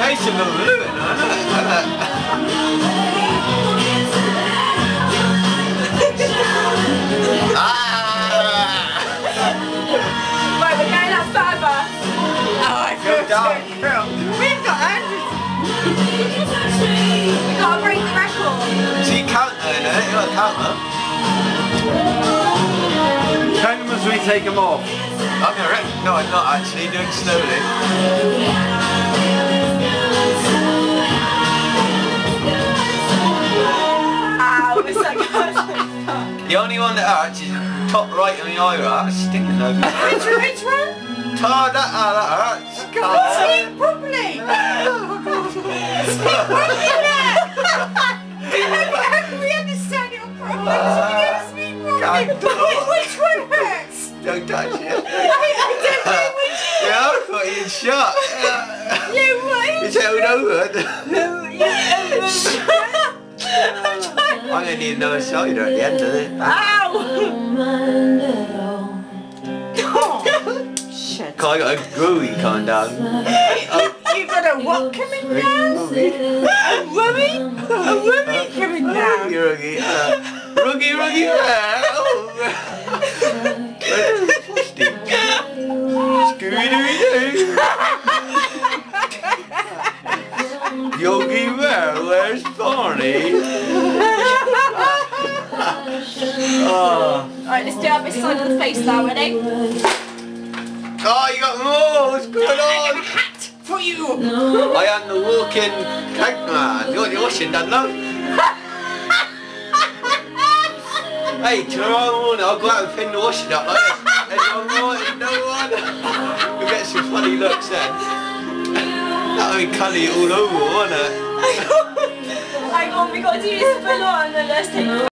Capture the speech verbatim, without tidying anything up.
Nice of them, isn't it? Right, we're going up further. Oh, I feel down. We've got hundreds. We gotta break the record. So you count though, you know? You gotta count them. Count them as we take them off. I'm gonna wreck. No, I'm not actually. Do it slowly. Ow, it's like a The only one that hurts is top right on the eye. That's stinking though. Which one? Which one? Oh, that, oh, that hurts. Speak properly! Speak properly there! How can we understand your problem? Uh, speak properly! Which, which one hurts? Don't touch it. I, I don't know which is. Yeah, I've got you shot. Yeah, what? It's held over. No, yeah, I'm going to need another cider at the end of it. Ow! Oh, shit. I got a groovy coming down. You, you got a what coming down? A rummy? A rummy coming down? Ruggy, ruggy. Uh, ruggy, ruggy. Scooby-Doo. Yogi Bear, where's Barney? Oh. Alright, let's do our this side of the face now, ready? Oh, you got more! What's going I got a on? hat for you! I am the walking cake man. You're the washing done, love. Hey, tomorrow morning I'll go out and fin the washing up like this. Anyone want no one? You'll get some funny looks then. That'll be cunny all over, won't it? Hang on, we got to do this full on and let's take